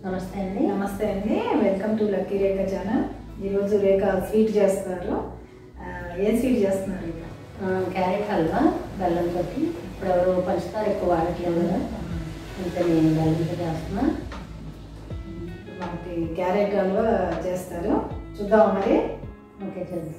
నమస్తే అండి. నమస్తే అండి. Welcome to lucky Rekha channel. ఈరోజు రేఖ స్వీట్ చేస్తారు. ఏం స్వీట్ చేస్తున్నారు? క్యారెట్ హల్వా బెల్లంతో. ఇప్పుడు ఎవరు పంచదార ఎక్కువ వాడట్లేదు కదా, ఇంకా నేను బెల్లంతో చేస్తున్నా. మనకి క్యారెట్ హల్వా చేస్తారు, చూద్దాం మరి. ఓకే, చేద్దాం.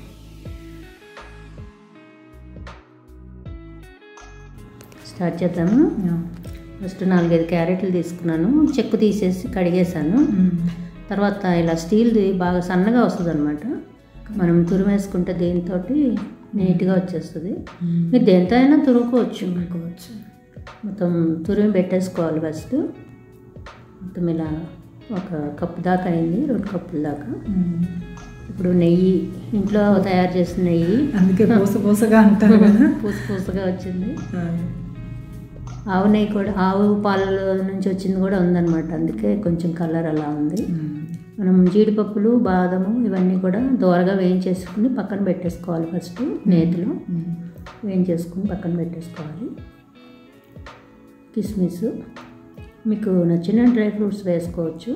స్టార్ట్ చేద్దాము. ఫస్ట్ 4-5 క్యారెట్లు తీసుకున్నాను, చెక్కు తీసేసి కడిగేసాను. తర్వాత ఇలా స్టీల్ది బాగా సన్నగా వస్తుంది అనమాట. మనం తురిమేసుకుంటే దీంతో నీట్గా వచ్చేస్తుంది. మీరు దేంతో అయినా తురుముకోవచ్చు. మొత్తం తురిమి పెట్టేసుకోవాలి. ఫస్ట్ మొత్తం ఇలా 1 కప్పు దాకా అయింది, 2 కప్పుల దాకా. ఇప్పుడు నెయ్యి, ఇంట్లో తయారు చేసిన నెయ్యి, అందుకే పూసగా అంటారు కదా, పూసగా వచ్చింది. ఆవు నెయ్యి కూడా, ఆవు పాల నుంచి వచ్చింది కూడా ఉందన్నమాట, అందుకే కొంచెం కలర్ అలా ఉంది. మనం జీడిపప్పులు, బాదము ఇవన్నీ కూడా దోరగా వేయించేసుకుని పక్కన పెట్టేసుకోవాలి. ఫస్ట్ నేతిలో వేయించేసుకుని పక్కన పెట్టేసుకోవాలి. కిస్మిస్, మీకు నచ్చిన డ్రై ఫ్రూట్స్ వేసుకోవచ్చు.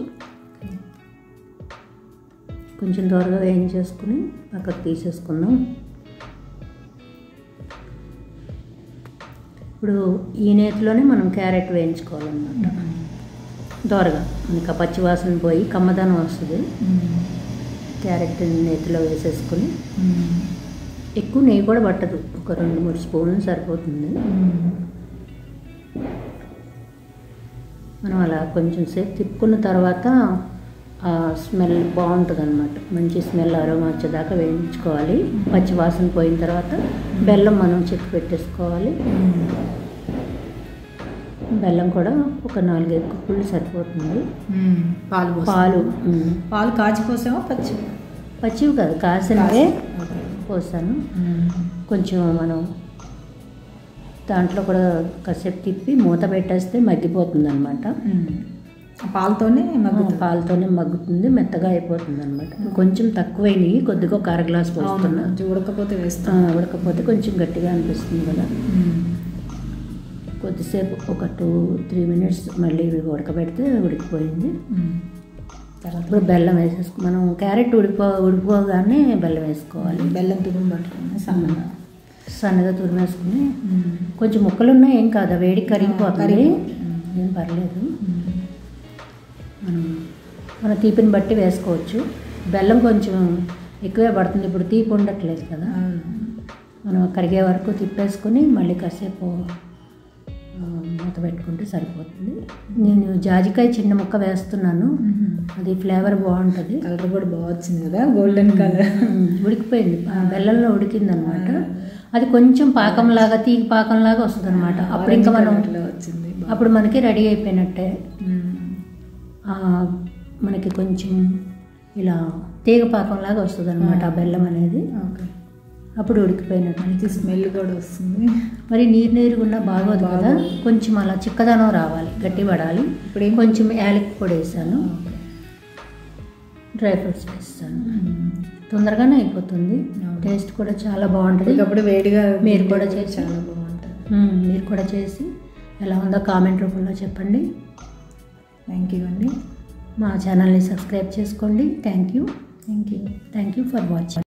కొంచెం దోరగా వేయించేసుకుని పక్కకు తీసేసుకుందాం. ఇప్పుడు ఈ నేతిలోనే మనం క్యారెట్ వేయించుకోవాలన్నమాట. దోరగా మనకి పచ్చివాసన పోయి కమ్మదనం వస్తుంది. క్యారెట్ నేతిలో వేసేసుకుని, ఎక్కువ నెయ్యి కూడా పట్టదు, ఒక 2-3 స్పూన్లు సరిపోతుంది. మనం అలా కొంచెం సేపు తిప్పుకున్న తర్వాత ఆ స్మెల్ బాగుంటుంది అనమాట. మంచి స్మెల్, అరోమా వచ్చేదాకా వేయించుకోవాలి. పచ్చి వాసన పోయిన తర్వాత బెల్లం మనం చెక్కి పెట్టేసుకోవాలి. బెల్లం కూడా ఒక 4-5 కప్పులు సరిపోతుంది. పాలు కాచిపోసామో పచ్చివి కాదు, కాసినవే పోసాను. కొంచెం మనం దాంట్లో కూడా కాసేపు తిప్పి మూత పెట్టేస్తే మగ్గిపోతుంది అనమాట. పాలతోనే మగ్గుతుంది, మెత్తగా అయిపోతుంది అనమాట. కొంచెం తక్కువైనవి, కొద్దిగా 1/2 గ్లాస్ పోస్తున్నా. ఉడకపోతే కొంచెం గట్టిగా అనిపిస్తుంది కదా. కొద్దిసేపు ఒక 2-3 మినిట్స్ మళ్ళీ ఉడకబెడితే ఉడికిపోయింది. ఇప్పుడు బెల్లం వేసేసుకో. మనం క్యారెట్ ఉడిపోగానే బెల్లం వేసుకోవాలి. బెల్లం తురుము పట్టుకుని సన్నగా తురిమేసుకుని, కొంచెం ముక్కలు ఉన్నాయి ఏం కాదు, వేడి కరిగిపోతుంది, ఏం పర్లేదు. మన తీపిని బట్టి వేసుకోవచ్చు. బెల్లం కొంచెం ఎక్కువే పడుతుంది, ఇప్పుడు తీపి ఉండట్లేదు కదా. మనం కరిగే వరకు తిప్పేసుకొని మళ్ళీ కాసేపు మూత పెట్టుకుంటే సరిపోతుంది. నేను జాజికాయ చిన్న ముక్క వేస్తున్నాను, అది ఫ్లేవర్ బాగుంటుంది. కలర్ కూడా బాగా వచ్చింది కదా, గోల్డెన్ కలర్. ఉడికిపోయింది, బెల్లంలో ఉడికింది అనమాట. అది కొంచెం పాకంలాగా, తీగ పాకంలాగా వస్తుంది అనమాట. అప్పుడు ఇంకా మనం అప్పుడు మనకి రెడీ అయిపోయినట్టే. మనకి కొంచెం ఇలా తీగ పాకంలాగా వస్తుంది అనమాట ఆ బెల్లం అనేది. అప్పుడు ఉడికిపోయినట్టు, మనకి స్మెల్ కూడా వస్తుంది. మరి నీరు ఉన్నా బాగోదు కదా, కొంచెం అలా చిక్కదనం రావాలి, గట్టి పడాలి. ఇప్పుడు కొంచెం యాలక్కి పొడి వేసాను, డ్రై ఫ్రూట్స్ వేస్తాను. తొందరగానే అయిపోతుంది, టేస్ట్ కూడా చాలా బాగుంటుంది. అప్పుడు వేడిగా మీరు కూడా చేసి చాలా బాగుంటుంది. మీరు కూడా చేసి ఎలా ఉందో కామెంట్ రూపంలో చెప్పండి. థ్యాంక్ యూ అండి. మా ఛానల్ని సబ్స్క్రైబ్ చేసుకోండి. Thank you for watching.